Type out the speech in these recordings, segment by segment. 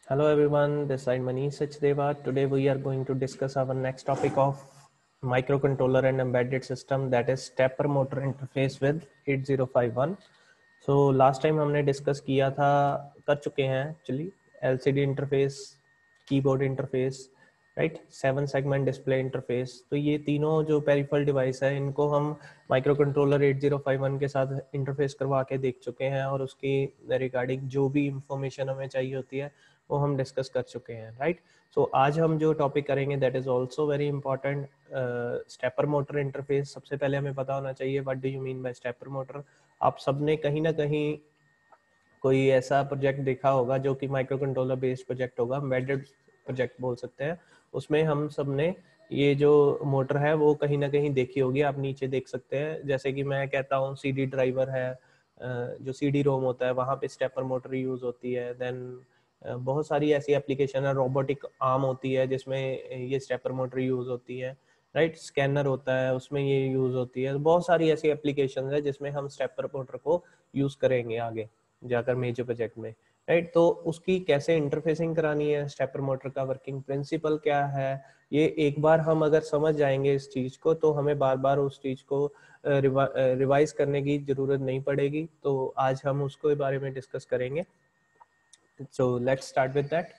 Hello everyone, this is Manish Sachdeva. Today we are going to discuss our next topic of microcontroller and embedded system, that is stepper motor interface with 8051. So last time हमने discuss किया था, कर चुके हैं actually, LCD interface, keyboard interface, right, 7 segment display interface. तो ये तीनों जो पेरिफेरल डिवाइस है, इनको हम माइक्रो कंट्रोलर 8051 के साथ इंटरफेस करवा के देख चुके हैं और उसकी रिगार्डिंग जो भी इंफॉर्मेशन हमें चाहिए होती है वो हम डिस्कस कर चुके हैं, राइट। सो आज हम जो टॉपिक करेंगे that is also very important, stepper motor interface. सबसे पहले हमें पता होना चाहिए what do you mean by stepper motor. आप सबने कहीं ना कहीं कोई ऐसा प्रोजेक्ट देखा होगा जो कि माइक्रो कंट्रोलर बेस्ड प्रोजेक्ट होगा, एम्बेडेड प्रोजेक्ट बोल सकते हैं। उसमें हम सब ने ये जो मोटर है वो कहीं ना कहीं देखी होगी। आप नीचे देख सकते हैं, जैसे कि मैं कहता हूँ सीडी ड्राइवर है, जो सीडी रोम होता है वहाँ पे स्टेपर मोटर यूज़ होती है। देन बहुत सारी ऐसी एप्लीकेशन है, रोबोटिक आर्म होती है जिसमें ये स्टेपर मोटर यूज़ होती है, राइट। स्कैनर होता है उसमें ये यूज़ होती है। बहुत सारी ऐसी एप्लीकेशन है जिसमें हम स्टेपर मोटर को यूज़ करेंगे आगे जाकर मेजर प्रोजेक्ट में, राइट। तो उसकी कैसे इंटरफेसिंग करानी है, स्टेपर मोटर का वर्किंग प्रिंसिपल क्या है, ये एक बार हम अगर समझ जाएंगे इस चीज़ को तो हमें बार बार उस चीज़ को रिवाइज करने की ज़रूरत नहीं पड़ेगी। तो आज हम उसके बारे में डिस्कस करेंगे। So let's start with that.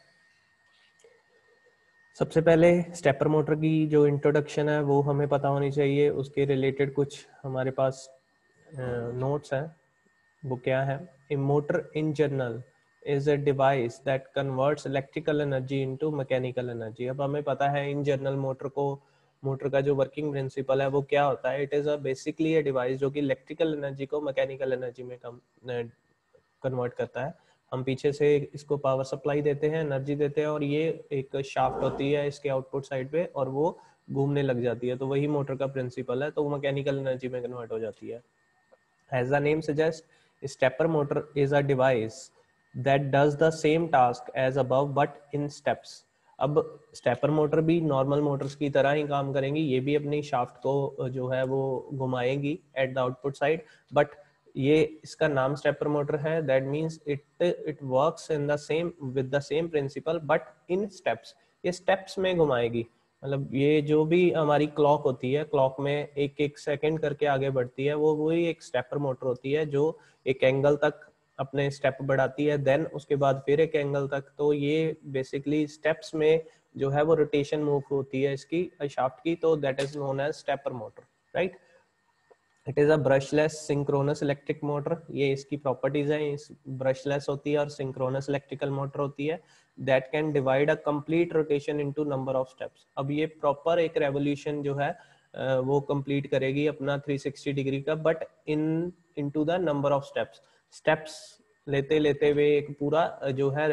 सबसे पहले स्टेपर मोटर की जो इंट्रोडक्शन है वो हमें पता होनी चाहिए। उसके रिलेटेड कुछ हमारे पास नोट्स हैं। वो क्या है? A motor in general is a device that converts electrical energy into mechanical energy. अब हमें पता है इन जनरल मोटर का जो वर्किंग प्रिंसिपल है वो क्या होता है। It is a basically a device जो कि इलेक्ट्रिकल एनर्जी को मैकेनिकल एनर्जी में कन्वर्ट करता है। हम पीछे से इसको पावर सप्लाई देते हैं, एनर्जी देते हैं और ये एक शाफ्ट होती है इसके आउटपुट साइड पे और वो घूमने लग जाती है। तो वही मोटर का प्रिंसिपल है, तो वो मैकेनिकल एनर्जी में कन्वर्ट हो जाती है। As the name suggests, stepper motor is a device that does the same task as above but in steps. अब स्टेपर मोटर भी नॉर्मल मोटर्स की तरह ही काम करेंगी, ये भी अपनी शाफ्ट को जो है वो घुमाएंगी at the output side, but ये इसका नाम स्टेपर मोटर है। That means it works in the same with the same principle but in steps. ये स्टेप्स में घुमाएगी, मतलब ये जो भी हमारी क्लॉक होती है, क्लॉक में एक एक सेकंड करके आगे बढ़ती है, वो वही एक स्टेपर मोटर होती है जो एक एंगल तक अपने स्टेप बढ़ाती है, देन उसके बाद फिर एक एंगल तक। तो ये बेसिकली स्टेप्स में जो है वो रोटेशन मूव होती है इसकी शाफ्ट की, तो that is known as stepper motor, right. It is a brushless synchronous electric motor. ये इसकी प्रॉपर्टीज हैं, इस ब्रशलेस होती है और सिंक्रोनस इलेक्ट्रिकल मोटर होती है। That can divide a complete rotation into number of steps. अब ये प्रॉपर एक रेवोल्यूशन जो है वो कंप्लीट करेगी अपना 360 डिग्री का, but into the number of steps लेते लेते हुए एक पूरा जो है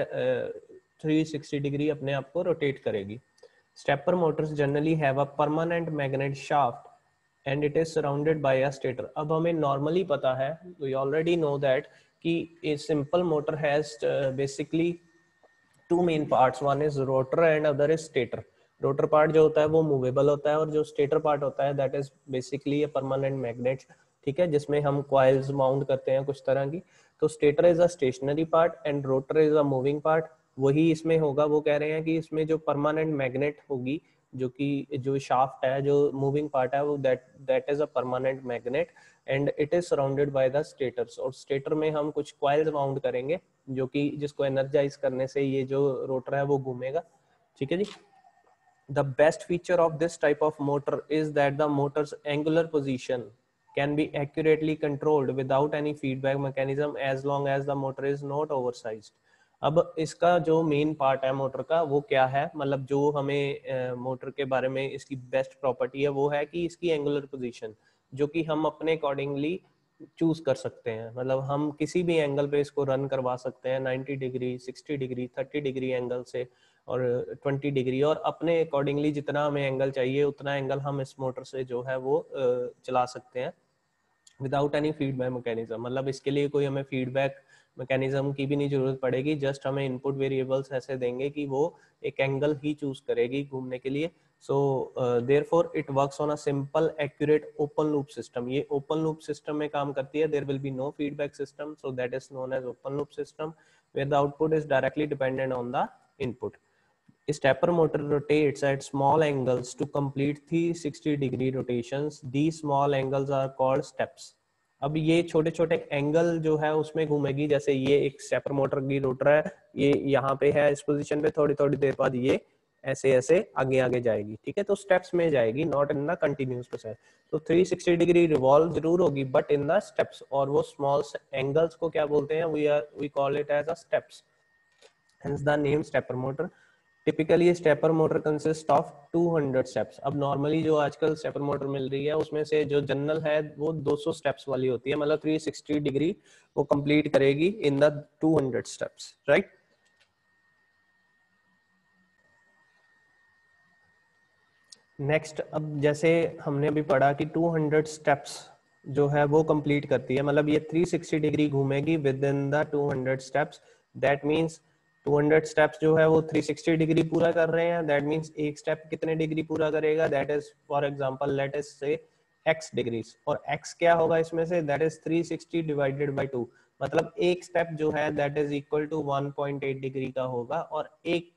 360 डिग्री अपने आप को रोटेट करेगी। Stepper motors generally have a permanent magnet shaft and it is surrounded by a stator. अब हमें नॉर्मली पता है, वी ऑलरेडी नो दैट कि a simple motor has basically two main parts, one is rotor and other is stator. Rotor part जो होता है वो movable होता है और जो स्टेटर पार्ट होता है that is basically a permanent magnet, ठीक है, जिसमें हम कॉइल्स माउंट करते हैं कुछ तरह की। तो stator is a stationary part and rotor is a moving part. वही इसमें होगा, वो कह रहे हैं कि इसमें जो परमानेंट मैग्नेट होगी, जो कि जो शाफ्ट है, जो मूविंग पार्ट है, वो that is a permanent magnet and it is surrounded by the stators. और स्टेटर में हम कुछ कॉइल्स माउंट करेंगे जो कि जिसको एनर्जाइज करने से ये जो रोटर है वो घूमेगा, ठीक है जी। The best feature of this type of motor is that the motor's angular position can be accurately controlled without any feedback mechanism as long as the motor is not oversized. अब इसका जो main part है motor का वो क्या है, मतलब जो हमें मोटर के बारे में इसकी बेस्ट प्रॉपर्टी है वो है कि इसकी एंगुलर पोजीशन जो कि हम अपने अकॉर्डिंगली चूज कर सकते हैं। मतलब हम किसी भी एंगल पे इसको रन करवा सकते हैं, 90 डिग्री, 60 डिग्री, 30 डिग्री एंगल से और 20 डिग्री, और अपने अकॉर्डिंगली जितना हमें एंगल चाहिए उतना एंगल हम इस मोटर से जो है वो चला सकते हैं विदाउट एनी फीडबैक मैकेनिज्म। मतलब इसके लिए कोई हमें फीडबैक मैकेनिज्म की भी नहीं जरूरत पड़ेगी, जस्ट हमें इनपुट वेरिएबल्स ऐसे देंगे कि वो एक एंगल ही चूज करेगी घूमने के लिए। So therefore it works on a simple accurate open loop system. ये ओपन लूप सिस्टम में काम करती है। There will be no feedback system, so that is known as open loop system where the output is directly dependent on the input. Stepper motor rotates at small angles to complete 360-degree rotations. These small angles are called steps. अब ये छोटे छोटे angle जो है उसमें घूमेगी, जैसे ये एक स्टेपर मोटर की रोटर है, ये यहाँ पे है इस पोजीशन पे, थोड़ी थोड़ी देर बाद ये ऐसे ऐसे आगे आगे जाएगी, ठीक है, तो स्टेप्स में जाएगी, not in the continuous process. तो 360 डिग्री रिवॉल्व जरूर होगी बट इन द स्टेप्स, और वो स्मॉल एंगल्स को क्या बोलते हैं, we call it as a steps, hence the name stepper motor. Typically stepper motor consist of 200 steps. अब नॉर्मली जो आजकल स्टेपर मोटर मिल रही है उसमें से जो जनरल है वो 200 स्टेप्स वाली होती है, मतलब 360 डिग्री वो कंप्लीट करेगी in the 200 steps, right. Next, अब जैसे हमने अभी पढ़ा कि 200 स्टेप्स जो है वो कंप्लीट करती है, मतलब ये 360 डिग्री घूमेगी within the 200 steps. That means 200 steps जो है वो 360 डिग्री पूरा कर रहे हैं। दैट मीन्स एक स्टेप कितने डिग्री पूरा करेगा, that is for example let us say x degrees, और x क्या होगा इसमें से, दैट इज 360 डिवाइडेड बाय 2, मतलब एक स्टेप जो है that is equal to 1.8 degree का होगा और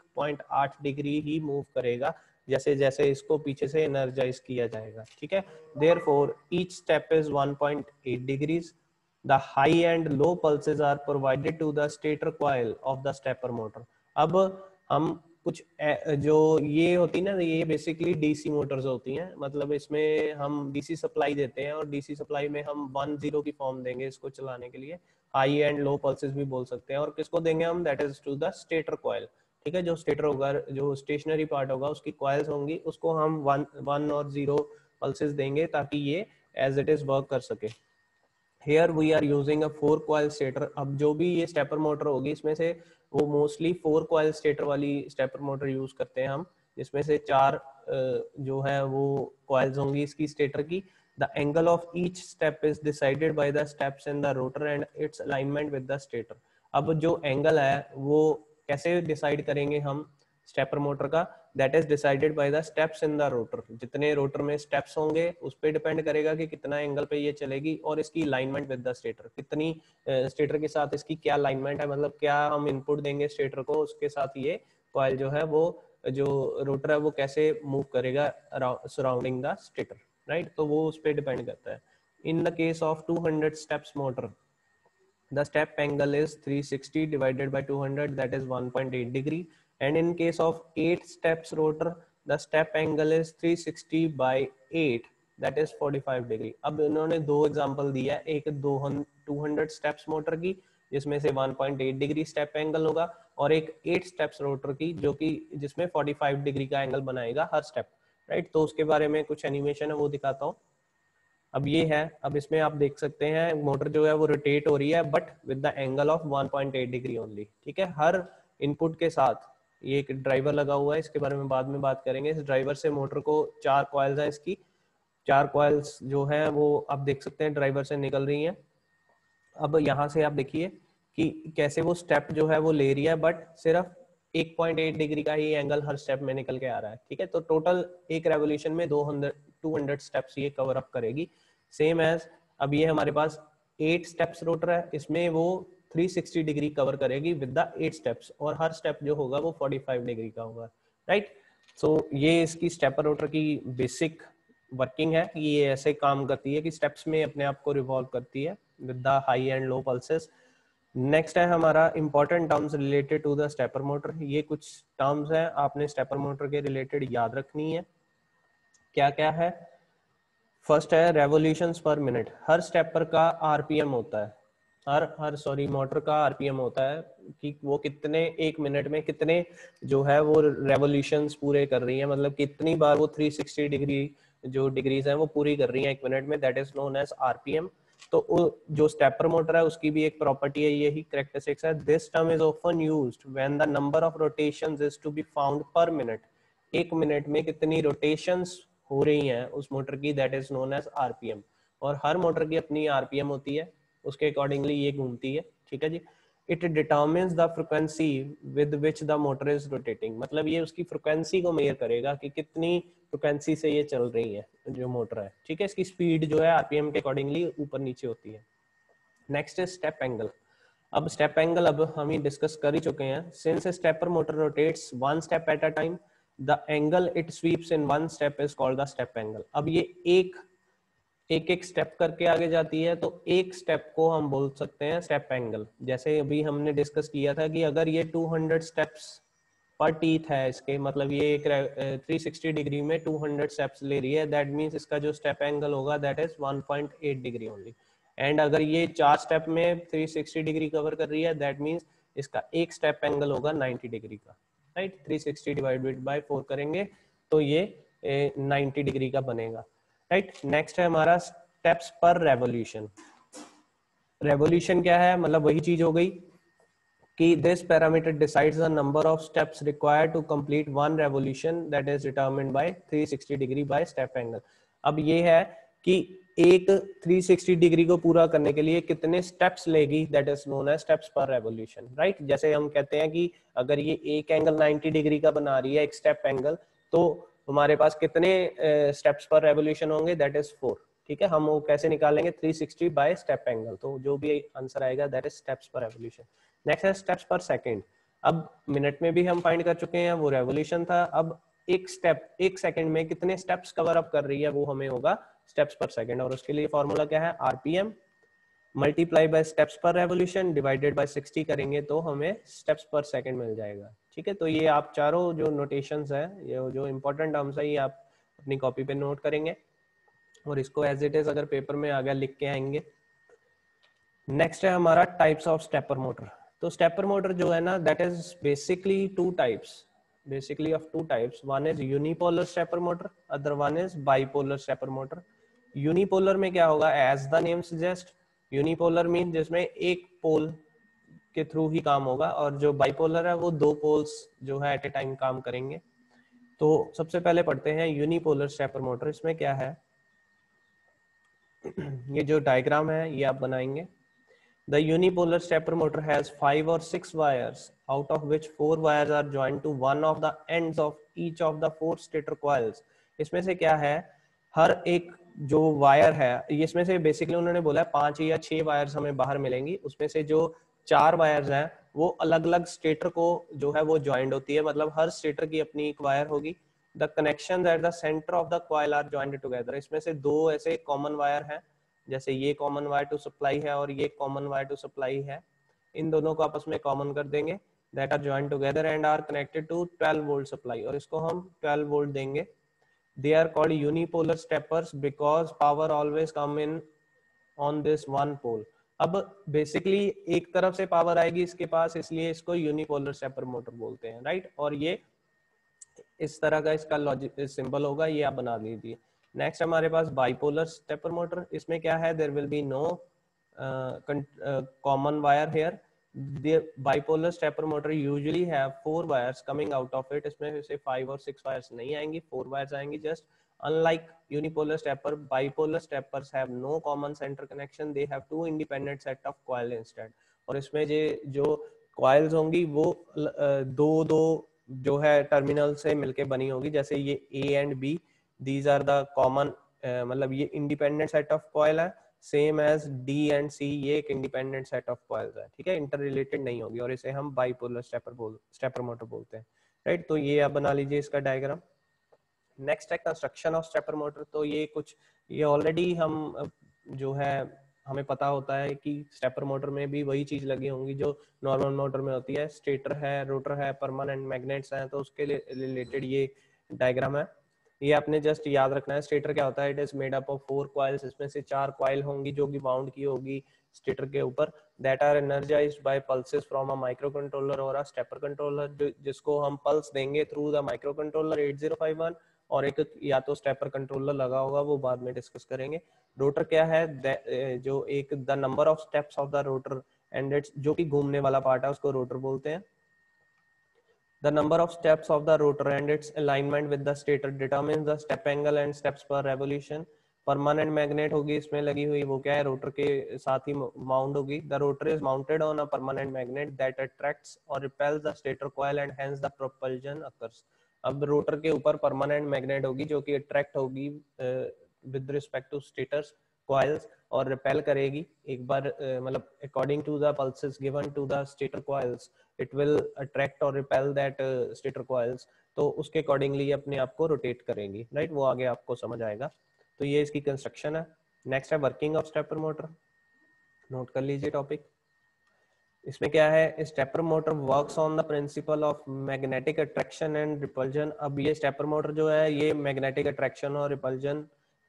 1.8 डिग्री ही मूव करेगा जैसे जैसे इसको पीछे से एनर्जाइज किया जाएगा, ठीक है। Therefore each step is 1.8 degrees. The high and low pulses are provided to the stator coil of the stepper motor. अब हम कुछ जो ये होती है ना, ये बेसिकली डीसी मोटर्स होती हैं, मतलब इसमें हम डीसी सप्लाई देते हैं और डीसी सप्लाई में हम 1-0 की फॉर्म देंगे इसको चलाने के लिए, हाई एंड लो पल्सेस भी बोल सकते हैं, और किसको देंगे हम, that is to the stator coil, ठीक है। जो स्टेटर होगा, जो स्टेशनरी पार्ट होगा उसकी कॉइल्स होंगी, उसको हम 1 और 0 पल्सेस देंगे ताकि ये एज इट इज वर्क कर सके। Here we are using a 4 coil stator. अब जो भी ये स्टेपर मोटर होगी इसमें से वो मोस्टली 4 coil stator वाली स्टेपर मोटर यूज करते हैं हम, जिसमें से 4 जो है वो coils होंगी इसकी स्टेटर की। The angle of each step is decided by the steps in the rotor and its alignment with the stator. अब जो एंगल है वो कैसे डिसाइड करेंगे हम स्टेपर मोटर का, that is decided by the steps in the rotor. जितने rotor में स्टेप्स होंगे उस पर डिपेंड करेगा कि कितना एंगल पे ये चलेगी, और इसकी अलाइनमेंट विद द स्टेटर, कितनी स्टेटर के साथ इसकी क्या अलाइनमेंट है, मतलब क्या हम इनपुट देंगे स्टेटर को, उसके साथ ये कॉइल जो है वो जो रोटर है वो कैसे मूव करेगा सराउंडिंग द स्टेटर, राइट। तो वो उस पर डिपेंड करता है। In the case of 200 steps motor, the step angle is 360 divided by 200, that is 1.8 degree, and in case of 8 steps rotor, the step angle is 360 by 8, that is 45 degree. अब इन्होंने दो example दिया है, एक 200 steps motor की जिसमें से 1.8 degree step angle होगा, और एक 8 स्टेप्स रोटर की जो कि जिसमें 45 डिग्री का एंगल बनाएगा हर स्टेप, राइट। तो उसके बारे में कुछ एनिमेशन है वो दिखाता हूँ। अब ये है, अब इसमें आप देख सकते हैं मोटर जो है वो रोटेट हो रही है but with the angle of 1.8 degree only, ठीक है। हर इनपुट के साथ ये एक ड्राइवर लगा हुआ है, इसके बारे में बाद में बात करेंगे। इस ड्राइवर से मोटर को 4 कॉइल्स हैं, इसकी 4 कॉइल्स जो है वो आप देख सकते हैं ड्राइवर से निकल रही हैं। अब यहाँ से आप देखिए कि कैसे वो स्टेप जो है वो ले रही है बट सिर्फ 1.8 डिग्री का ही एंगल हर स्टेप में निकल के आ रहा है, ठीक है। तो टोटल एक रेवोल्यूशन में 200 स्टेप्स ये कवर अप करेगी, सेम एज अब ये हमारे पास 8 स्टेप्स रोटर है, इसमें वो 360 डिग्री कवर करेगी विद द 8 स्टेप्स, और हर स्टेप जो होगा वो 45 डिग्री का होगा, राइट। सो ये इसकी स्टेपर रोटर की बेसिक वर्किंग है कि ये ऐसे काम करती है कि स्टेप्स में अपने आप को रिवॉल्व करती है with the high and low pulses. Next है हमारा important terms related to the stepper motor. ये कुछ टर्म्स हैं आपने स्टेपर मोटर के रिलेटेड याद रखनी है। क्या क्या है, फर्स्ट है रेवोल्यूशंस पर मिनट। हर स्टेपर का आरपीएम होता है, मोटर का आरपीएम होता है कि वो कितने एक मिनट में कितने जो है वो रेवोल्यूशंस पूरे कर रही है, मतलब कितनी बार वो 360 डिग्री जो डिग्रीज हैं वो पूरी कर रही हैं एक मिनट में, that is known as RPM. तो जो स्टेपर मोटर है उसकी भी एक प्रॉपर्टी है, यही कैरेक्टरिस्टिक्स है। This term is often used when the number of rotations is to be found per minute. एक मिनट में कितनी रोटेशंस हो रही हैं उस मोटर की, that is known as RPM. और हर मोटर की अपनी आरपीएम होती है, उसके अकॉर्डिंगली ये घूमती है, ठीक है जी। It determines the frequency with which the motor is rotating, मतलब ये उसकी फ्रिक्वेंसी को मेजर करेगा कि कितनी फ्रिक्वेंसी से ये चल रही है जो मोटर है, ठीक है। इसकी स्पीड जो है आरपीएम के अकॉर्डिंगली ऊपर नीचे होती है। Next is step angle. अब स्टेप एंगल अब हम ही डिस्कस कर ही चुके हैं. Since a stepper motor rotates one step at a time, the angle it sweeps in one step is called the step angle. अब ये एक स्टेप करके आगे जाती है तो एक स्टेप को हम बोल सकते हैं स्टेप एंगल. जैसे अभी हमने डिस्कस किया था कि अगर ये 200 स्टेप्स पर टीथ है इसके, मतलब ये एक 360 डिग्री में 200 स्टेप्स ले रही है, दैट मीन्स इसका जो स्टेप एंगल होगा that is 1.8 degree only. And अगर ये 4 स्टेप में 360 डिग्री कवर कर रही है, दैट मीन्स इसका एक स्टेप एंगल होगा 90 डिग्री का, राइट. 360 डिवाइडेड बाय 4 करेंगे तो ये 90 डिग्री का बनेगा, राइट. नेक्स्ट है हमारा स्टेप्स पर रेवोल्यूशन. रेवोल्यूशन क्या है, मतलब वही चीज हो गई कि this parameter decides the number of steps required to complete one revolution that is determined by 360 degree by step angle. अब ये है कि एक 360 डिग्री को पूरा करने के लिए कितने स्टेप्स लेगी, that is known as steps per revolution, right. जैसे हम कहते हैं कि अगर ये एक एंगल 90 डिग्री का बना रही है, एक स्टेप एंगल, तो हमारे पास कितने स्टेप्स पर रेवोल्यूशन होंगे, दैट इज 4. ठीक है, हम वो कैसे निकालेंगे, 360 बाय स्टेप एंगल, तो जो भी आंसर आएगा that is steps per revolution. Next है स्टेप्स पर सेकंड. अब मिनट में भी हम फाइंड कर चुके हैं, वो रेवोल्यूशन था. अब एक स्टेप एक सेकंड में कितने स्टेप्स कवर अप कर रही है वो हमें होगा स्टेप्स पर सेकंड, और उसके लिए फॉर्मूला क्या है, RPM multiply by steps per revolution divided by 60 करेंगे तो हमें स्टेप्स पर सेकंड मिल जाएगा. ठीक है, तो ये आप चारों जो नोटेशंस है, ये जो इंपॉर्टेंट टर्म्स है, ये आप अपनी कॉपी पे नोट करेंगे और इसको एज इट इज अगर पेपर में आ गया लिख के आएंगे. नेक्स्ट है हमारा टाइप्स ऑफ स्टेपर मोटर. तो स्टेपर मोटर जो है ना, that is basically two types, basically of two types. One is unipolar stepper motor, other one is bipolar stepper motor. Unipolar में क्या होगा, as the name suggests, unipolar means जिसमें एक पोल के थ्रू ही काम होगा, और जो बाइपोलर है वो दो पोल्स जो है एट ए टाइम काम करेंगे. तो सबसे पहले पढ़ते हैं यूनिपोलर स्टेपर मोटर. इसमें क्या है, ये जो डायग्राम है ये आप बनाएंगे. The unipolar stepper motor has 5 or 6 wires, out of which 4 wires are joined to one of the ends of each of the 4 stator coils. इसमें से क्या है, हर एक जो वायर है, इसमें से बेसिकली उन्होंने बोला है 5 या 6 वायर्स हमें बाहर मिलेंगी. उसमें से जो 4 वायर्स हैं वो अलग अलग स्टेटर को जो है वो ज्वाइंट होती है, मतलब हर स्टेटर की अपनी एक वायर होगी. The connections at the centre of the coil are joint together. इसमें से दो ऐसे कॉमन वायर हैं, जैसे ये कॉमन वायर टू सप्लाई है और ये कॉमन वायर टू सप्लाई है, इन दोनों को आपस में कॉमन कर देंगे, that are joint together and are connected to 12 volt supply, और इसको हम 12 वोल्ट देंगे. They are called unipolar steppers because power always come in on this one pole. अब बेसिकली एक तरफ से पावर आएगी इसके पास, इसलिए इसको यूनिपोलर स्टेपर मोटर बोलते हैं, राइट. और ये इस तरह का इसका लॉजिक सिंबल होगा, ये आप बना लीजिए. नेक्स्ट हमारे पास बाइपोलर स्टेपर मोटर. इसमें क्या है, there will be no common wire here. The bipolar stepper motor usually have 4 wires coming out of it. इसमें से 5 और 6 wires नहीं आएंगी, 4 wires आएंगी just. Unlike unipolar stepper, bipolar steppers have no common center connection. They have two independent set of coil instead. और इसमें जो coils होंगी वो दो जो है टर्मिनल से मिलके बनी होगी, जैसे ये A and B, these are the common, मतलब ये इंडिपेंडेंट सेट ऑफ कॉइल है, same as D and C, ये एक इंडिपेंडेंट सेट ऑफ कॉइल्स है. ठीक है, इंटर रिलेटेड नहीं होगी, और इसे हम बाइपोलर स्टेपर मोटर बोलते हैं, राइट. तो ये आप बना लीजिए इसका डायग्राम. नेक्स्ट है कंस्ट्रक्शन ऑफ स्टेपर मोटर. तो ये ऑलरेडी हम जो है हमें पता होता है कि स्टेपर मोटर में भी वही चीज लगी होंगी जो नॉर्मल मोटर में होती है. स्टेटर है, रोटर है, परमानेंट मैग्नेट्स हैं, तो उसके रिलेटेड ये डायग्राम है. ये आपने जस्ट याद रखना है. स्टेटर क्या होता है, it is made up of 4 coils. इसमें से 4 कॉइल होंगी जो कि बाउंड की होगी स्टेटर के ऊपर, that are energised by pulses from a microcontroller और अ स्टेपर कंट्रोलर, जिसको हम पल्स देंगे थ्रू द माइक्रो कंट्रोलर 8051, और एक या तो स्टेपर कंट्रोलर लगा होगा, वो बाद में डिस्कस करेंगे. रोटर क्या है, जो एक the number of steps of the rotor and its, जो कि घूमने वाला पार्ट है उसको रोटर बोलते हैं. The number of steps of the rotor and its alignment with the stator determines the step angle and steps per revolution. Permanent magnet होगी इसमें लगी हुई, वो क्या है, रोटर के साथ ही माउंट होगी. The rotor is mounted on a permanent magnet that attracts और repels the stator coil and hence the propulsion occurs. अब रोटर के ऊपर परमानेंट मैग्नेट होगी जो कि अट्रैक्ट होगी with respect to stators, coils और repel करेगी एक बार मतलब according to the pulses given to the stator coils it will attract or repel that stator coils, तो उसके accordingly अपने आप को rotate करेगी, right? वो आगे आपको समझ आएगा। तो ये इसकी कंस्ट्रक्शन है। नेक्स्ट है working of stepper motor, note कर लीजिए टॉपिक। इसमें क्या है, stepper motor works on the principle of magnetic attraction and repulsion. अब ये स्टेपर मोटर जो है ये मैग्नेटिक अट्रैक्शन और रिपल्जन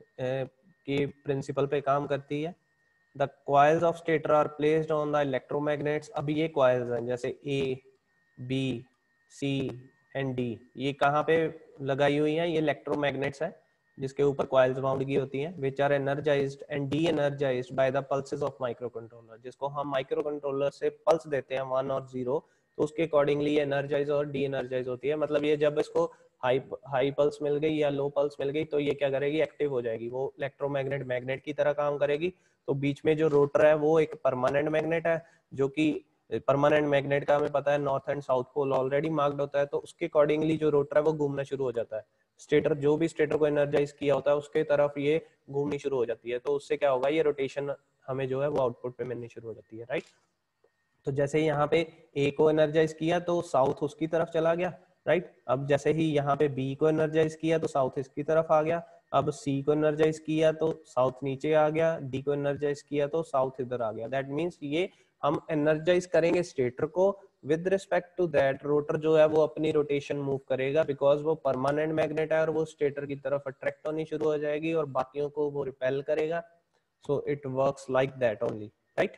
के प्रिंसिपल पे काम करती है। The coils of stator are placed on the electromagnets. अब ये कॉइल्स हैं जैसे A, B, C and D, ये कहाँ पे लगाई हुई हैं, ये इलेक्ट्रोमैग्नेट्स है जिसके ऊपर कॉइल्स बाउंड की होती हैं, which are energised and de-energised by the pulses of microcontroller. जिसको हम माइक्रो कंट्रोलर से पल्स देते हैं 1 और 0, तो उसके अकॉर्डिंगली ये एनर्जाइज और डी एनर्जाइज होती है। मतलब ये जब इसको हाई पल्स मिल गई या लो पल्स मिल गई तो ये क्या करेगी, एक्टिव हो जाएगी, वो इलेक्ट्रोमैग्नेट मैग्नेट की तरह काम करेगी। तो बीच में जो रोटर है वो एक परमानेंट मैग्नेट है, जो कि परमानेंट मैग्नेट का हमें पता है north and south pole already marked होता है, तो उसके अकॉर्डिंगली जो रोटर है वो घूमना शुरू हो जाता है। स्टेटर जो भी स्टेटर को एनर्जाइज किया होता है उसके तरफ ये घूमनी शुरू हो जाती है, तो उससे क्या होगा, ये रोटेशन हमें जो है वो आउटपुट पे मिलनी शुरू हो जाती है, राइट। तो जैसे यहाँ पे ए को एनर्जाइज किया तो साउथ उसकी तरफ चला गया, राइट। अब जैसे ही यहाँ पे बी को एनर्जाइज किया तो साउथ इसकी तरफ आ गया। अब सी को एनर्जाइज किया तो साउथ नीचे आ गया, डी को एनर्जाइज किया तो साउथ इधर आ गया। दैट मीन्स ये हम एनर्जाइज करेंगे स्टेटर को, with respect to that rotor जो है वो अपनी रोटेशन मूव करेगा, बिकॉज वो परमानेंट मैग्नेट है और वो स्टेटर की तरफ अट्रैक्ट होनी शुरू हो जाएगी और बाकियों को वो रिपेल करेगा। So it works like that only, right.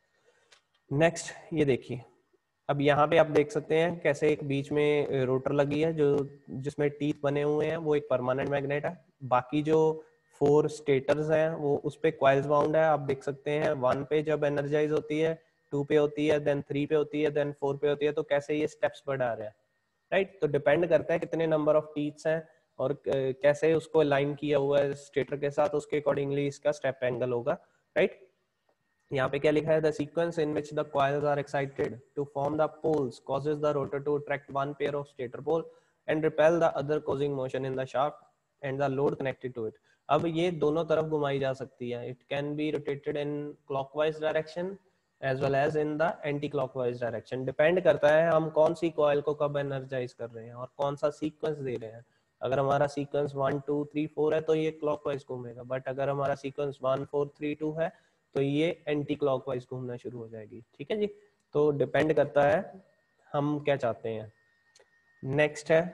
Next ये देखिए, अब यहाँ पे आप देख सकते हैं कैसे एक बीच में रोटर लगी है जो जिसमें टीथ बने हुए हैं, वो एक परमानेंट मैग्नेट है। बाकी जो 4 स्टेटर्स हैं वो उस पे कॉइल्स बाउंड है। आप देख सकते हैं 1 पे जब एनर्जाइज होती है, 2 पे होती है, देन 3 पे होती है, देन 4 पे होती है, तो कैसे ये स्टेप्स बढ़ा रहे हैं, राइट। तो डिपेंड करता है कितने नंबर ऑफ टीथ्स हैं और कैसे उसको अलाइन किया हुआ है स्टेटर के साथ, उसके अकॉर्डिंगली इसका स्टेप एंगल होगा, राइट। यहाँ पे क्या लिखा है, the sequence in which the coils are excited to form the poles causes the rotor to attract one pair of stator pole and repel the other, causing motion in the shaft and the load connected to it। अब ये दोनों तरफ घुमाई जा सकती है। It can be rotated in clockwise direction as well as in the anti-clockwise direction। Depend करता है हम कौन सी कॉइल को कब एनर्जाइज कर रहे हैं और कौन सा सीक्वेंस दे रहे हैं। अगर हमारा सीक्वेंस 1 2 3 4 है तो ये क्लॉकवाइज घूमेगा, बट अगर हमारा सीक्वेंस 1 4 3 2 है तो ये एंटी क्लॉकवाइज घूमना शुरू हो जाएगी, ठीक है जी। तो डिपेंड करता है हम क्या चाहते हैं। नेक्स्ट है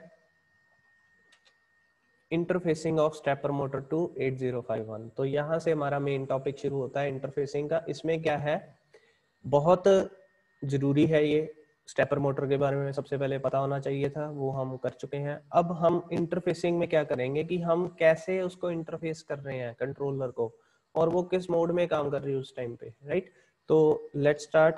interfacing of stepper motor to 8051। तो यहाँ से हमारा मेन टॉपिक शुरू होता है इंटरफेसिंग का। इसमें क्या है, बहुत जरूरी है ये, स्टेपर मोटर के बारे में सबसे पहले पता होना चाहिए था, वो हम कर चुके हैं। अब हम इंटरफेसिंग में क्या करेंगे कि हम कैसे उसको इंटरफेस कर रहे हैं कंट्रोलर को, और वो किस मोड में काम कर रही है उस टाइम पे, राइट। तो let's start.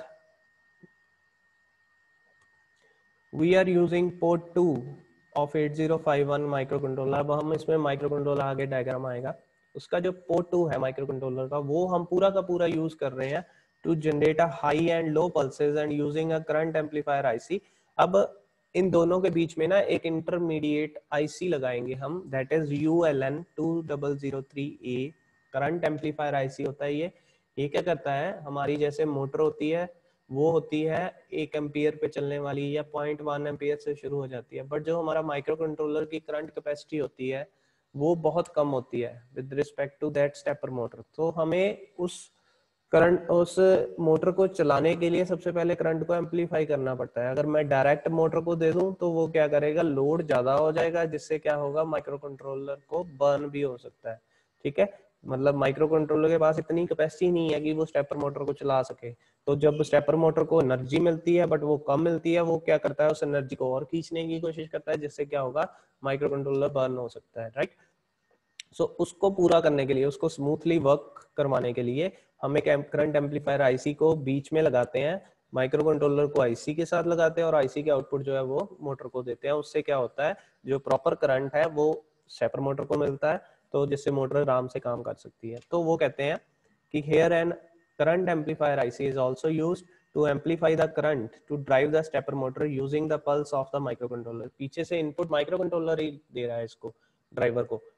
We are using port 2 of 8051 microcontroller. अब हम इसमें माइक्रो कंट्रोलर आगे डायग्राम आएगा, उसका जो पोर्ट 2 है माइक्रो कंट्रोलर का वो हम पूरा का पूरा यूज कर रहे हैं to generate a high and low pulses and using a current amplifier IC. अब इन दोनों के बीच में ना एक इंटरमीडिएट आईसी लगाएंगे हम, that is ULN 2003A current amplifier IC होता है ये क्या करता है, हमारी जैसे मोटर होती है वो होती है 1 एम्पियर पे चलने वाली या 0.1 एम्पियर से शुरू हो जाती है, बट जो हमारा माइक्रो कंट्रोलर की करंट कैपेसिटी होती है वो बहुत कम होती है with respect to that stepper motor. तो हमें उस करंट उस मोटर को चलाने के लिए सबसे पहले करंट को एम्पलीफाई करना पड़ता है। अगर मैं डायरेक्ट मोटर को दे दूं तो वो क्या करेगा, लोड ज्यादा हो जाएगा, जिससे क्या होगा माइक्रो कंट्रोलर को बर्न भी हो सकता है, ठीक है। मतलब माइक्रो कंट्रोलर के पास इतनी कैपेसिटी नहीं है कि वो स्टेपर मोटर को चला सके। तो जब स्टेपर मोटर को एनर्जी मिलती है बट वो कम मिलती है, वो क्या करता है उस एनर्जी को और खींचने की कोशिश करता है, जिससे क्या होगा माइक्रो कंट्रोलर बर्न हो सकता है, राइट। सो उसको पूरा करने के लिए, उसको स्मूथली वर्क करवाने के लिए हम एक करंट एम्पलीफायर आईसी को बीच में लगाते हैं, माइक्रो कंट्रोलर को आईसी के साथ लगाते हैं और आईसी के आउटपुट जो है वो मोटर को देते हैं। उससे क्या होता है, जो प्रॉपर करंट है वो स्टेपर मोटर को मिलता है, तो जिससे मोटर आराम से काम कर सकती है। तो वो कहते हैं कि here an current amplifier IC is also used to amplify the current to drive the stepper motor using the pulse of the microcontroller। पीछे से इनपुट माइक्रो कंट्रोलर ही दे रहा है इसको, ड्राइवर को,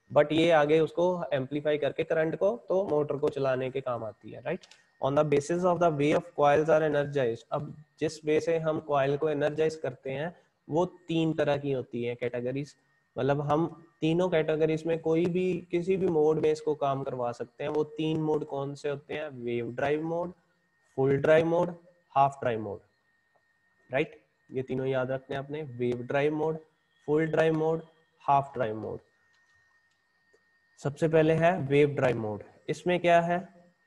बट ये आगे उसको एम्पलीफाई करके करंट को तो मोटर को चलाने के काम आती है, right. On the basis of the way of coils are energised, अब जिस वे से हम कॉइल को एनर्जाइज करते हैं वो 3 तरह की होती है कैटेगरीज, मतलब हम तीनों कैटेगरीज में कोई भी किसी भी मोड में इसको काम करवा सकते हैं। वो 3 मोड कौन से होते हैं? Wave drive mode, full drive mode, half drive mode, right. ये तीनों याद रखने हैं आपने, wave drive mode, full drive mode, half drive mode. सबसे पहले है वेव ड्राइव मोड। इसमें क्या है?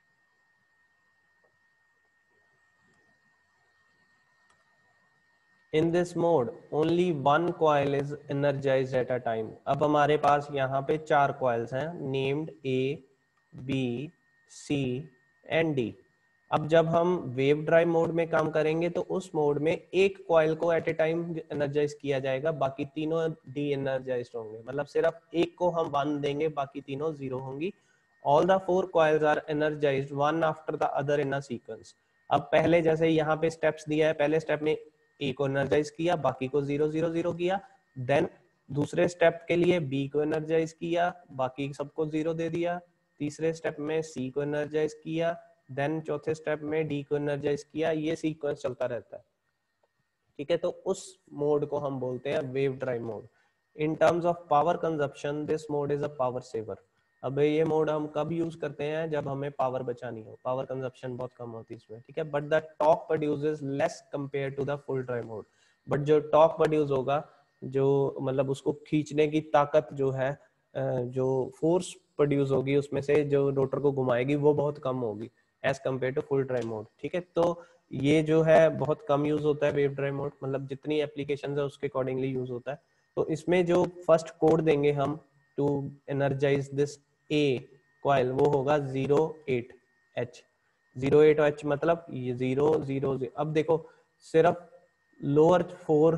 In this mode only one coil is energized at a time। अब हमारे पास यहाँ पे 4 coils हैं named A, B, C and D। अब जब हम वेव ड्राइव मोड में काम करेंगे तो उस मोड में एक कॉइल को एट ए टाइम एनर्जाइज किया जाएगा, बाकी तीनों डी एनर्जाइज होंगे, मतलब सिर्फ एक को हम 1 देंगे, बाकी तीनों 0 होंगी। All the 4 coils are energised one after the other in a sequence. अब पहले जैसे यहाँ पे स्टेप्स दिया है, पहले स्टेप में ए को एनर्जाइज किया, बाकी को 0 0 0 किया। देन दूसरे स्टेप के लिए बी को एनर्जाइज किया, बाकी सबको 0 दे दिया। तीसरे स्टेप में सी को एनर्जाइज किया, देन चौथे स्टेप में डी को एनर्जाइज किया। ये सीक्वेंस चलता रहता है, ठीक है। तो उस मोड को हम बोलते हैं wave drive mode. In terms of power consumption this mode is a power saver. अब ये मोड हम कब यूज करते हैं? जब हमें पावर बचानी हो, पावर कंजप्शन बहुत कम होती है इसमें, ठीक है। But the torque produces less compare to the full drive mode. But जो टॉर्क प्रोड्यूस होगा, जो मतलब उसको खींचने की ताकत जो है, जो फोर्स प्रोड्यूस होगी उसमें से जो रोटर को घुमाएगी, वो बहुत कम होगी as compare to full drive mode, ठीक है। तो ये जो है बहुत कम यूज होता है वेव ड्राइव मोड, मतलब जितनी एप्लीकेशन है उसके अकॉर्डिंगली यूज होता है। तो इसमें जो फर्स्ट कोड देंगे हम to energise this A coil, वो होगा 08H। 08H मतलब ये 0 0 0। अब देखो सिर्फ लोअर 4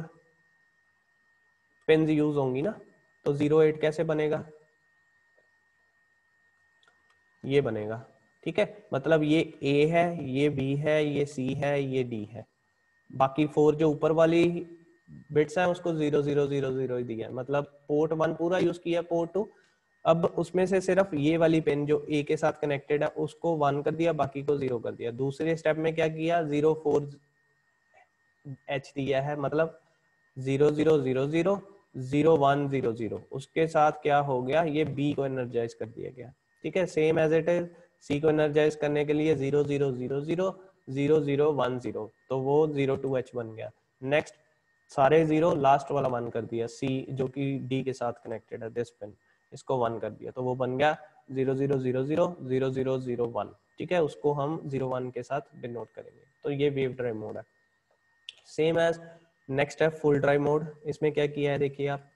पिन यूज होंगी ना, तो 08 कैसे बनेगा? ये बनेगा, ठीक है। मतलब ये A है, ये B है, ये C है, ये D है। बाकी 4 जो ऊपर वाली बिट्स है उसको 0 0 0 0 ही दिया है, मतलब पोर्ट 1 पूरा यूज किया, पोर्ट 2। अब उसमें से सिर्फ ये वाली पिन जो A के साथ कनेक्टेड है उसको 1 कर दिया, बाकी को 0 कर दिया। दूसरे स्टेप में क्या किया? 04H दिया है, मतलब 0 0 0 0 0 1 0 0। उसके साथ क्या हो गया? ये B को एनर्जाइज कर दिया गया, ठीक है। Same as it is C को एनर्जाइज करने के लिए 0 0 0 0 0 0 1 0, तो वो 02H बन गया। नेक्स्ट सारे 0, लास्ट वाला 1 कर दिया, C जो कि D के साथ कनेक्टेड है, दिस पिन, इसको 1 कर दिया, तो वो बन गया 0 0 0 0 0 0 0 1, ठीक है। उसको हम 0 1 के साथ डिनोट करेंगे। तो ये वेव ड्राइव मोड है। सेम एज नेक्स्ट है फुल ड्राइव मोड। इसमें क्या किया है देखिए आप,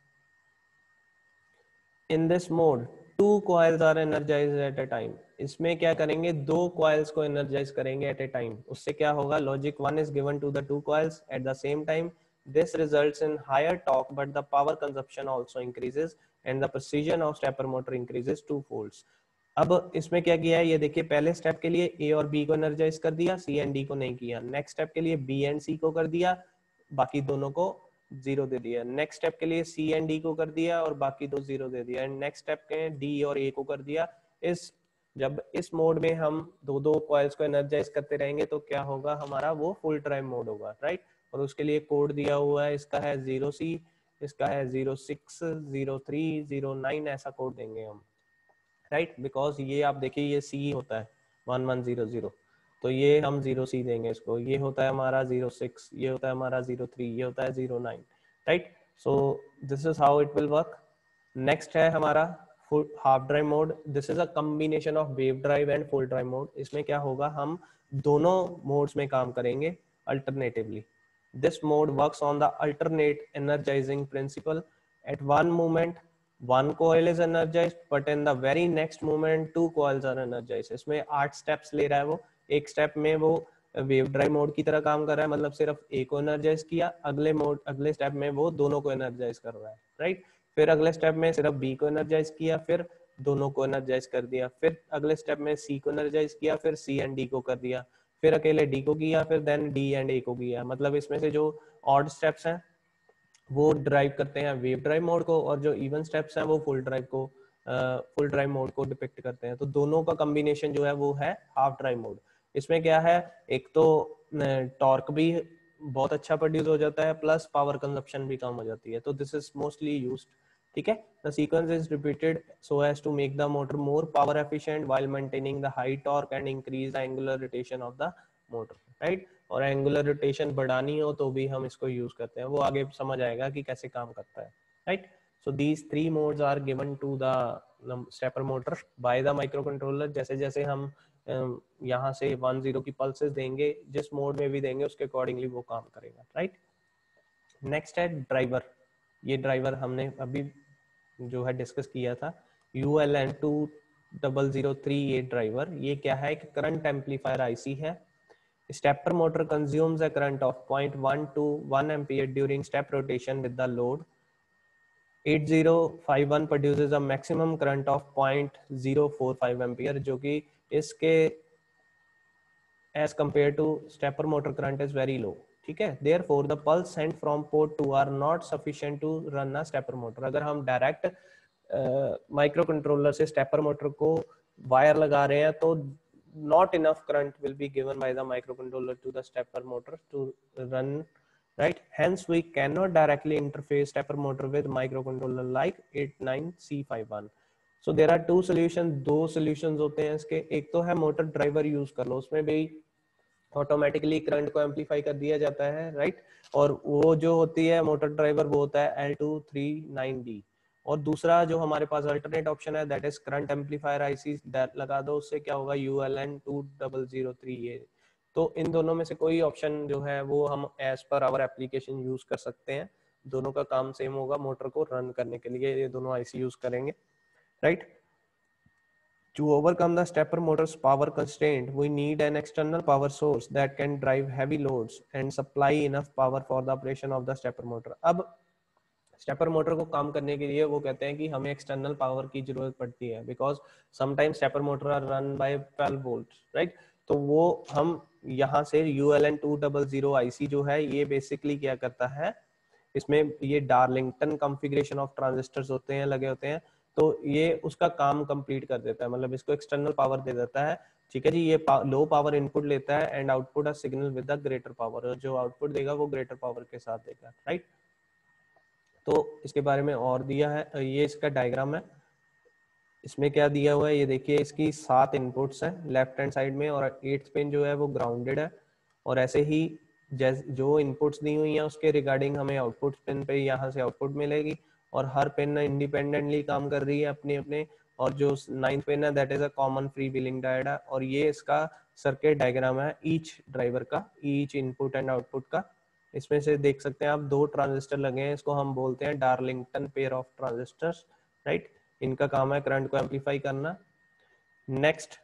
in this mode 2 coils are energised at a time. इसमें क्या करेंगे? 2 कॉइल्स को एनर्जाइज करेंगे एट ए टाइम। उससे क्या होगा? Logic 1 is given to the 2 coils at the same time. This results in higher torque but the power consumption also increases and the precision of stepper motor increases 2 folds. अब इसमें क्या किया है ये देखिए, पहले स्टेप के लिए ए और बी को एनर्जाइज कर दिया, सी एंड डी को नहीं किया। नेक्स्ट स्टेप के लिए बी एंड सी को कर दिया, बाकी दोनों को 0 दे दिया। नेक्स्ट स्टेप के लिए सी एंड डी को कर दिया और बाकी दो 0 दे दिया। एंड नेक्स्ट स्टेप के डी और ए को कर दिया। इस जब इस मोड में हम दो दो कॉइल्स को एनर्जाइज करते रहेंगे तो क्या होगा? हमारा वो फुल ड्राइव मोड होगा, राइट। और उसके लिए कोड दिया हुआ है, इसका है 0C, इसका है 06 03 09, ऐसा कोड देंगे हम, राइट। बिकॉज ये आप देखिए ये सी होता है 1100, तो ये हम 0C देंगे इसको। ये होता है हमारा 06, ये होता है हमारा 03, ये होता है 09, right. So this is how it will work. Next है हमारा full half drive mode. This is a combination of wave drive and full drive mode. इसमें क्या होगा? हम दोनों मोड्स में काम करेंगे alternatively. This mode works on the alternate energising principle. At one moment one coil is energized but in the very next moment two coils are energized। इसमें 8 steps ले रहा है वो। एक स्टेप में वो वेव ड्राइव मोड की तरह काम कर रहा है, मतलब सिर्फ ए को एनर्जाइज किया, अगले स्टेप में वो दोनों को एनर्जाइज कर रहा है, राइट। फिर अगले स्टेप में सिर्फ बी को एनर्जाइज किया, फिर दोनों को एनर्जाइज कर दिया। फिर अगले स्टेप में सी को एनर्जाइज किया, फिर सी एंड डी को कर दिया, फिर अकेले डी को किया, फिर देन डी एंड ए को किया। मतलब इसमें से जो ऑड स्टेप्स हैं वो ड्राइव करते हैं वेव ड्राइव मोड को, और जो इवन स्टेप्स हैं वो फुल ड्राइव को फुल ड्राइव मोड को डिपिक्ट करते हैं। तो दोनों का कॉम्बिनेशन जो है वो है हाफ ड्राइव मोड। इसमें क्या है, एक तो टॉर्क भी बहुत अच्छा प्रोड्यूस हो जाता है, प्लस पावर कंजप्शन भी कम हो जाती है। तो दिस इज मोस्टली यूज्ड, ठीक है। The sequence is repeated so as to make the motor more power efficient while maintaining the high torque and increase the angular rotation of the motor, right. और angular rotation बढ़ानी हो तो भी हम इसको use करते हैं, वो आगे समझ आएगा कि कैसे काम करता है, right. So these three modes are given to the stepper motor by the microcontroller। जैसे जैसे हम यहाँ से 1-0 की पल्सेस देंगे, जिस मोड में भी देंगे उसके अकॉर्डिंगली वो काम करेगा, राइट। नेक्स्ट है ड्राइवर। ये ड्राइवर हमने अभी जो है डिस्कस किया था, ULN2003। ये ड्राइवर, ये क्या है, एक करंट एम्पलीफायर आईसी है। Stepper motor consumes a current of 0.1 to 1 ampere during step rotation with the load. 8051 produces a maximum current of 0.045 ampere, जो कि इसके as compared to stepper motor current is very low, ठीक है। Therefore the pulse sent from port 2 are not sufficient to run a stepper motor। अगर हम direct microcontroller से stepper motor को wire लगा रहे हैं तो not enough current will be given by the microcontroller to the stepper motor to run, right? Hence we cannot directly interface stepper motor with microcontroller like 89C51। So there are two solutions, दो solutions होते हैं इसके। एक तो है motor driver use कर लो, उसमें भी ऑटोमेटिकली करंट को एम्पलीफाई कर दिया जाता है, राइट। और वो जो होती है मोटर ड्राइवर वो होता है L239D। और दूसरा जो हमारे पास अल्टरनेट ऑप्शन है that is current amplifier IC, that लगा दो, उससे क्या होगा ULN2003A। तो इन दोनों में से कोई ऑप्शन जो है वो हम as per hour application use कर सकते हैं। दोनों का काम सेम होगा, मोटर को रन करने के लिए ये दोनों आईसी यूज करेंगे, right. To overcome the stepper motor's power constraint, we need an external power source that can drive heavy loads and supply enough power for the operation of the stepper motor। अब stepper motor को काम करने के लिए वो कहते हैं कि हमें एक्सटर्नल पावर की जरूरत पड़ती है, because sometimes stepper motor are run by 12 volt, right. तो वो हम यहाँ से ULN2003 आईसी जो है ये बेसिकली क्या करता है, इसमें ये डार्लिंगटन कॉन्फ़िगरेशन ऑफ ट्रांजिस्टर्स होते हैं, लगे होते हैं। तो ये उसका काम कंप्लीट कर देता है, मतलब इसको एक्सटर्नल पावर दे देता है, ठीक है जी। ये लो पावर इनपुट लेता है and output a signal with the greater power, जो आउटपुट देगा वो ग्रेटर पावर के साथ देगा, राइट। तो इसके बारे में और दिया है, ये इसका डायग्राम है। इसमें क्या दिया हुआ है ये देखिए, इसकी 7 इनपुट्स हैं लेफ्ट हैंड साइड में, और 8th पिन जो है वो ग्राउंडेड है। और ऐसे ही जो इनपुट्स दी हुई हैं उसके रिगार्डिंग हमें आउटपुट पिन पे यहाँ से आउटपुट मिलेगी, और हर पिन इंडिपेंडेंटली काम कर रही है अपने अपने। और जो 9th पिन है that is a common free wheeling diode है, और ये इसका सर्किट डायग्राम है ईच ड्राइवर का, ईच इनपुट एंड आउटपुट का। इसमें से देख सकते हैं आप 2 ट्रांजिस्टर लगे हैं, इसको हम बोलते हैं Darlington pair of transistors, right. इनका काम है करंट को एम्पलीफाई करना। Next,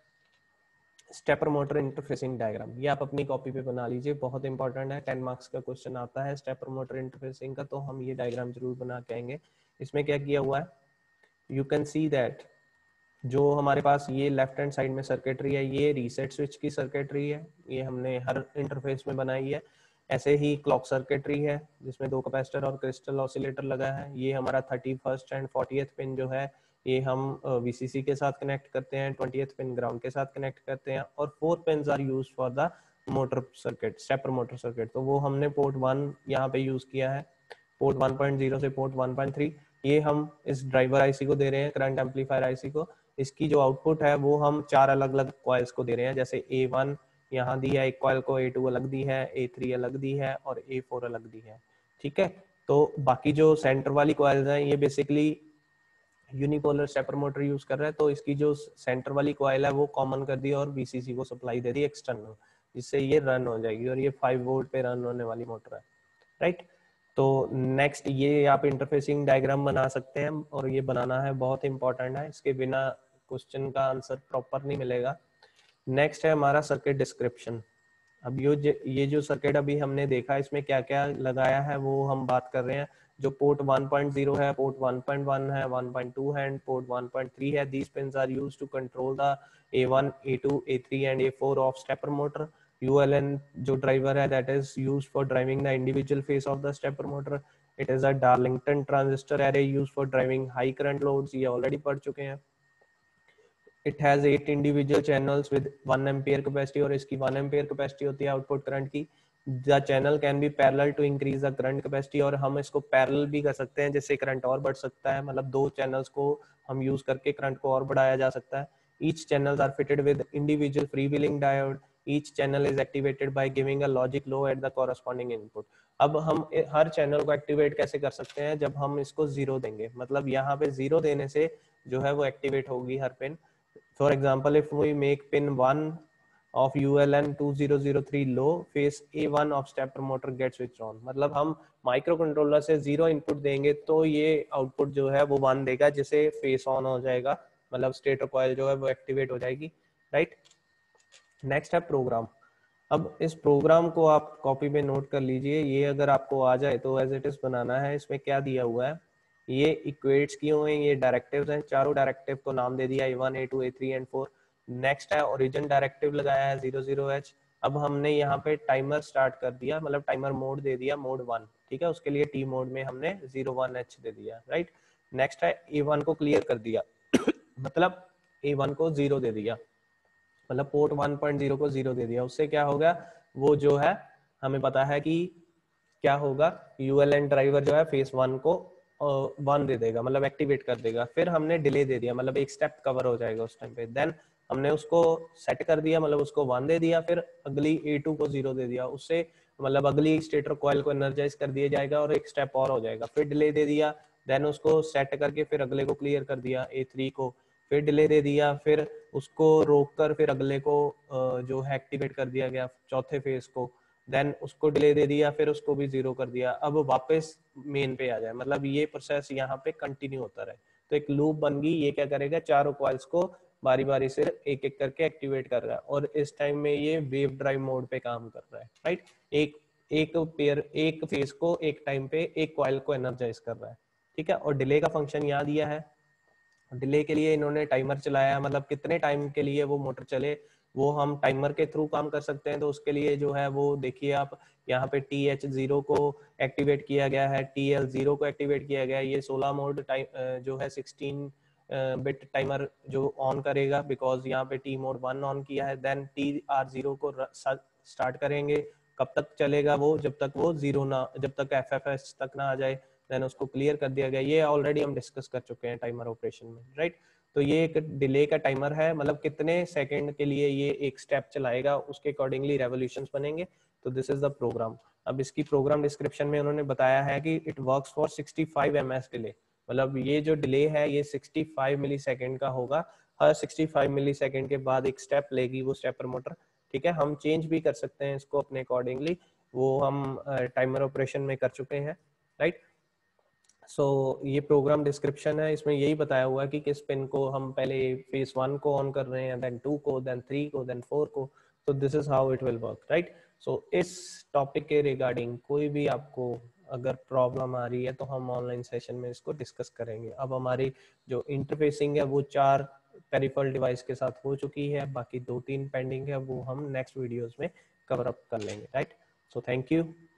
stepper motor interfacing diagram, ये आप अपनी कॉपी पे बना लीजिए, बहुत इंपॉर्टेंट है, 10 मार्क्स का क्वेश्चन आता है स्टेपर मोटर इंटरफेसिंग का, तो हम ये डायग्राम जरूर बना के आएंगे। इसमें क्या किया हुआ है, यू कैन सी दैट जो हमारे पास ये लेफ्ट हैंड साइड में सर्किटरी है ये रीसेट स्विच की सर्किटरी है, ये हमने हर इंटरफेस में बनाई है। ऐसे ही क्लॉक सर्किटरी है जिसमें 2 कैपेसिटर और क्रिस्टल ऑसिलेटर लगा है। ये हमारा 31st एंड 40th पिन जो है ये हम VCC के साथ कनेक्ट करते हैं, 20th पिन ग्राउंड के साथ कनेक्ट करते हैं, और 4 pins are use for the motor circuit, stepper motor circuit. तो वो हमने पोर्ट 1 यहाँ पे यूज किया है, पोर्ट 1.0 से पोर्ट 1.3। ये हम इस ड्राइवर आईसी को दे रहे हैं, करंट एम्पलीफायर आईसी को। इसकी जो आउटपुट है वो हम 4 अलग अलग कॉइल्स को दे रहे हैं, जैसे A1 यहाँ दी है एक कॉइल को, A2 अलग दी है, A3 अलग दी है, और A4 अलग दी है, ठीक है। तो बाकी जो सेंटर वाली कॉइल्स हैं ये basically unipolar stepper motor use कर रहा है, तो इसकी जो सेंटर वाली कॉइल है वो कॉमन कर दी और VCC को सप्लाई दे दी एक्सटर्नल, जिससे ये रन हो जाएगी, और ये 5 वोल्ट पे रन होने वाली मोटर है, राइट। तो नेक्स्ट, ये आप इंटरफेसिंग डायग्राम बना सकते हैं, और ये बनाना है, बहुत इंपॉर्टेंट है, इसके बिना क्वेश्चन का आंसर प्रॉपर नहीं मिलेगा। नेक्स्ट है हमारा सर्किट डिस्क्रिप्शन। अब ये जो सर्किट अभी हमने देखा इसमें क्या क्या लगाया है वो हम बात कर रहे हैं। जो पोर्ट 1.0 है, पोर्ट 1.1 है, 1.2 है एंड पोर्ट 1.3 है, these pins are used to control the A1, A2, A3 and A4 of stepper motor ULN जो ड्राइवर है that is used for driving the individual phase of the stepper motor. It is a Darlington transistor array used for driving high current loads. ये already पढ़ चुके हैं. It has 8 individual channels with 1 ampere capacity और इसकी 1 ampere capacity होती है output current की. The channel can be parallel to increase the current capacity और हम इसको पैरेलल भी कर सकते हैं जिससे करंट और बढ़ सकता है. मतलब दो चैनल्स को हम यूज करके करंट को और बढ़ाया जा सकता है. Each channels are fitted with individual freewheeling diode. Each channel is activated by giving a logic low at the corresponding input. अब हम हर चैनल को एक्टिवेट कैसे कर सकते हैं? जब हम इसको जीरो देंगे, मतलब यहाँ पे जीरो देने से जो है वो एक्टिवेट होगी हर pin. For example, if we make pin 1 of ULN 2003 low, phase A1 of stepper motor gets switched on. मतलब हम माइक्रो कंट्रोलर से जीरो इनपुट देंगे तो ये आउटपुट जो है वो 1 देगा जिसे फेस ऑन हो जाएगा, मतलब स्टेटर कॉइल जो है वो एक्टिवेट हो जाएगी. राइट. नेक्स्ट है प्रोग्राम. अब इस प्रोग्राम को आप कॉपी पे नोट कर लीजिए. ये अगर आपको आ जाए तो एज इट इज बनाना है. इसमें क्या दिया हुआ है, ये इक्वेट्स किए हुए हैं, ये डायरेक्टिव्स हैं. चारों डायरेक्टिव को नाम दे दिया A1, A2, A3 and 4. Next है ओरिजिन डायरेक्टिव लगाया है 00H. अब हमने यहाँ पे टाइमर स्टार्ट कर दिया, मतलब टाइमर मोड दे दिया मोड 1. ठीक है, उसके लिए टी मोड में हमने 01H दे दिया. राइट. नेक्स्ट है A1 को क्लियर कर दिया मतलब A1 को 0 दे दिया, मतलब पोर्ट 1.0 को 0 दे दिया. उससे क्या होगा, वो जो है हमें पता है कि क्या होगा, ULN ड्राइवर जो है फेस 1 को 1 दे देगा, मतलब एक्टिवेट कर देगा. फिर हमने डिले दे दिया, मतलब एक स्टेप कवर हो जाएगा उस टाइम पे. देन हमने उसको सेट कर दिया, मतलब उसको 1 दे दिया. फिर अगली A2 को 0 दे दिया, उससे मतलब अगली स्टेटर कॉइल को एनर्जाइज कर दिया जाएगा और एक स्टेप और हो जाएगा. फिर डिले दे दिया, देन उसको सेट करके फिर अगले को क्लियर कर दिया A3 को. फिर डिले दे दिया, फिर उसको रोक कर फिर अगले को जो है एक्टिवेट कर दिया गया चौथे फेज को. देन उसको डिले दे दिया, फिर उसको भी 0 कर दिया. अब वापस मेन पे आ जाए, मतलब ये प्रोसेस यहाँ पे कंटिन्यू होता रहे. तो एक लूप बन गई. ये क्या करेगा, चारों कॉइल्स को बारी बारी से एक एक करके एक्टिवेट कर रहा है और इस टाइम में ये वेव ड्राइव मोड पे काम कर रहा है. राइट. एक फेज को एक टाइम पे एक कॉइल को एनर्जाइज कर रहा है. ठीक है. और डिले का फंक्शन यहाँ दिया है. डिले के लिए इन्होंने टाइमर चलाया, मतलब कितने टाइम के लिए वो मोटर चले वो हम टाइमर के थ्रू काम कर सकते हैं. तो उसके लिए जो है वो देखिए आप यहाँ पे TH0 को एक्टिवेट किया गया है, TL0 को एक्टिवेट किया गया है. ये 16 मोड जो है 16 बिट टाइमर जो ऑन करेगा, बिकॉज यहाँ पे T मोड 1 ऑन किया है. देन TR0 को स्टार्ट करेंगे. कब तक चलेगा वो, जब तक वो जीरो ना, जब तक FFS तक ना आ जाए. देन उसको क्लियर कर दिया गया. ये ऑलरेडी हम डिस्कस कर चुके हैं टाइमर ऑपरेशन में. राइट. तो ये एक डिले का टाइमर है, मतलब कितने सेकंड के लिए ये एक स्टेप चलाएगा, उसके अकॉर्डिंगली रेवोल्यूशंस बनेंगे. तो दिस इज द प्रोग्राम. अब इसकी प्रोग्राम डिस्क्रिप्शन में उन्होंने बताया है कि it works for 65 ms delay. मतलब ये जो डिले है ये 65 मिली सेकेंड का होगा. हर 65 मिली सेकेंड के बाद एक स्टेप लेगी वो स्टेपर मोटर. ठीक है. हम चेंज भी कर सकते हैं इसको अपने अकॉर्डिंगली, वो हम टाइमर ऑपरेशन में कर चुके हैं. राइट. सो ये प्रोग्राम डिस्क्रिप्शन है, इसमें यही बताया हुआ है कि किस पिन को हम पहले फेज 1 को ऑन कर रहे हैं, देन 2 को, देन 3 को, देन 4 को. तो this is how it will work. Right. So इस टॉपिक के रिगार्डिंग कोई भी आपको अगर प्रॉब्लम आ रही है तो हम ऑनलाइन सेशन में इसको डिस्कस करेंगे. अब हमारी जो इंटरफेसिंग है वो 4 पेरिफेरल डिवाइस के साथ हो चुकी है, बाकी 2-3 पेंडिंग है, वो हम नेक्स्ट वीडियोस में कवर अप कर लेंगे. राइट. So thank you.